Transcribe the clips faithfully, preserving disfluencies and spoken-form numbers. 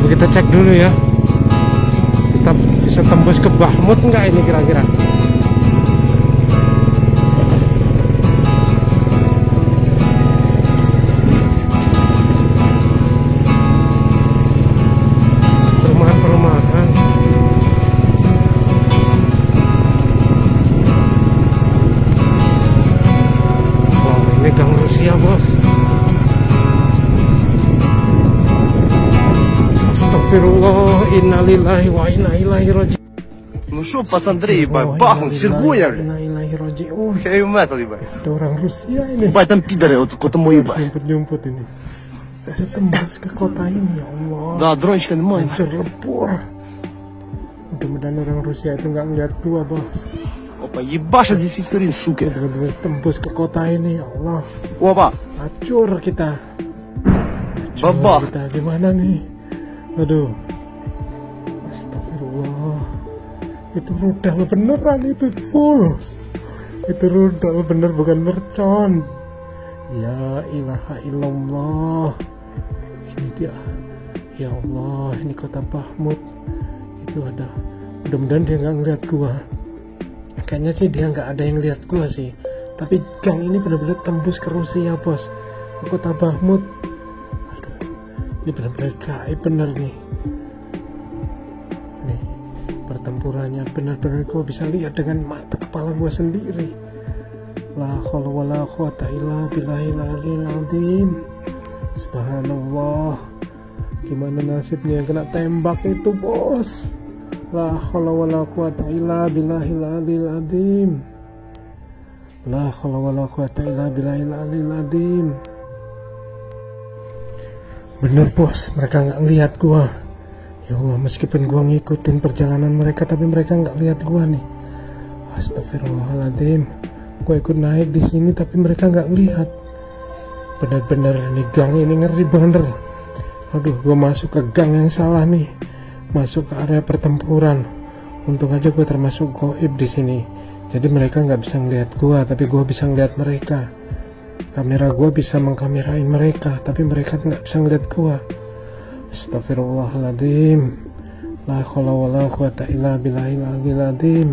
Coba kita cek dulu ya. Kita bisa tembus ke Bahmut nggak ini kira-kira? Perumahan-perumahan. Wow, ini gang Rusia, bos. Astagfirullah, innalillahi wa inna ilaihi raji'un. Ну что, пацаны, ебать, Бахмут, Сергуя, блядь. Я и метал, ебать. Ada orang Rusia ini. Ебать, там пидоры, вот кого-то мой, ебать. Jemput-jemput ini. Bisa tembus ke kota ini, ya Allah. Да, дрончика нормально. Hancur lebur. Mudah-mudahan orang Rusia itu nggak ngeliat gua, bos. Опа, ебашат здесь всех сторон, сука. Bener-bener tembus ke kota ini, ya Allah. Опа, Hancur kita. Hancur Babak. kita gimana nih? Aduh. Astagfirullah. Itu rudal beneran, itu full. Itu rudal bener, bukan mercon. Ya ilaha illallah. Ini dia. Ya Allah, ini kota Bahmut. Itu ada. Mudah-mudahan dia nggak ngeliat gua. Kayaknya sih dia nggak ada yang lihat gua sih. Tapi gang ini benar-benar tembus ke Rusia, bos. Ke kota Bahmut. Aduh, ini benar-benar gaib bener nih. Nih, pertempurannya benar-benar gua bisa lihat dengan mata kepala gua sendiri. La haula wala quwata illa billahil aliyil azim. Subhanallah. Gimana nasibnya yang kena tembak itu, bos? La haula wala quwata illa billahil aliyil azim. La haula wala quwata illa billahil aliyil azim. Bener, bos, mereka nggak ngeliat gua. Ya Allah, meskipun gua ngikutin perjalanan mereka, tapi mereka nggak lihat gua nih. Astagfirullahaladzim. Gua ikut naik di sini, tapi mereka nggak ngeliat. Bener-bener ini gang ini ngeri bener. Aduh, gua masuk ke gang yang salah nih. Masuk ke area pertempuran. Untung aja gue termasuk goib di sini. Jadi mereka nggak bisa ngeliat gue, tapi gue bisa ngeliat mereka. Kamera gue bisa mengkamerain mereka, tapi mereka nggak bisa ngeliat gue. Astagfirullahaladzim. La haula wala quwata illa billahil aliyil azim.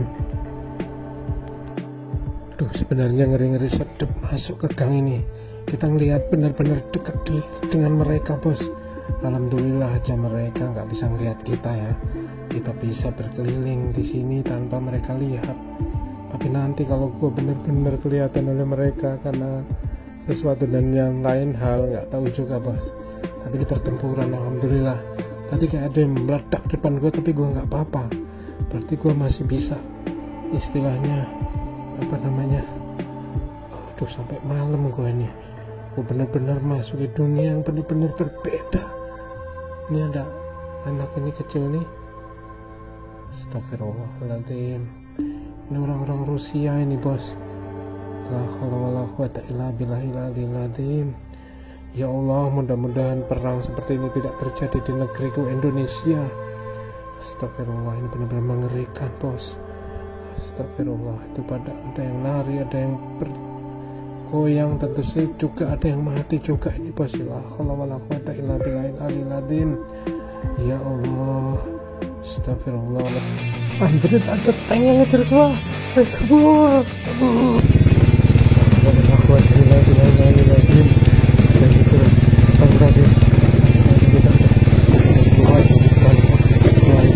Duh, sebenarnya ngeri-ngeri sedep masuk ke gang ini. Kita ngeliat benar-benar dekat di, dengan mereka, bos. Alhamdulillah aja mereka nggak bisa ngeliat kita ya. Kita bisa berkeliling di sini tanpa mereka lihat. Tapi nanti kalau gue bener-bener kelihatan oleh mereka karena sesuatu dan yang lain hal, nggak tahu juga, bos. Tapi di pertempuran, alhamdulillah. Tadi kayak ada yang meledak depan gue, tapi gue nggak apa-apa. Berarti gue masih bisa, istilahnya apa namanya? Oh, tuh sampai malam gue ini. Gue bener-bener masuk ke dunia yang bener-bener berbeda. Ini ada anak ini kecil nih. Astagfirullahaladzim. Ini orang-orang Rusia ini, bos. La haula wala quwata illa billahil aliyil azim. Ya Allah, mudah-mudahan perang seperti ini tidak terjadi di negeriku Indonesia. Astagfirullah, ini benar-benar mengerikan, bos. Astagfirullah, itu pada ada yang lari, ada yang bergoyang, tentu saja juga ada yang mati juga ini, bos. La haula wala quwata illa billahil aliyil azim. Ya Allah. Astagfirullah. Anjir, ada tank yang ngejar gua. Kabur. Kabur. Aku adalah lagi lagi. Dan itu tank tadi. Kita buat selain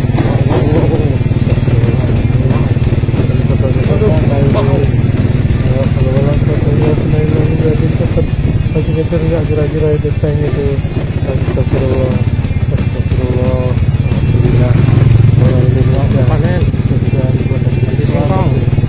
masih ngejar nggak kira-kira itu tank itu. Astagfirullah. Astagfirullah. Alhamdulillah. Alhamdulillah ya. Panen. Sudah dibuat dari singkong.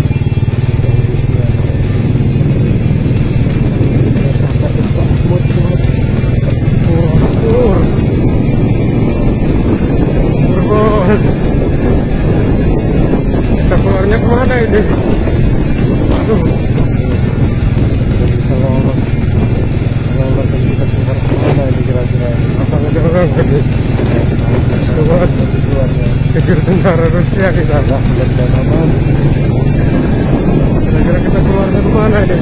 Kita keluarnya kemana ini? Aduh. Tidak bisa lolos. Lolos dan kita keluar kemana ini kira-kira? Apa ada orang ini? Keluar. Kejar tentara Rusia kita. Mudah-mudahan aman. Kira-kira kita keluar ke mana ini?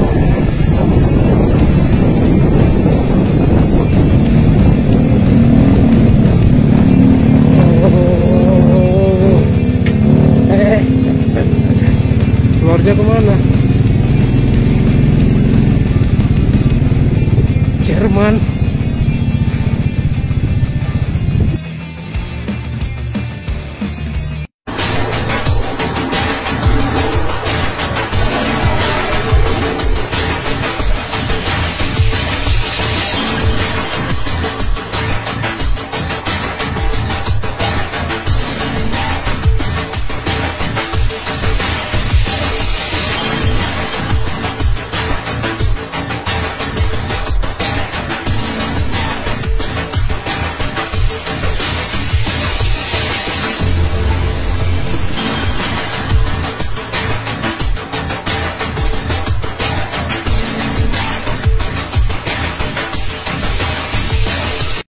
Dia kemana? Jerman.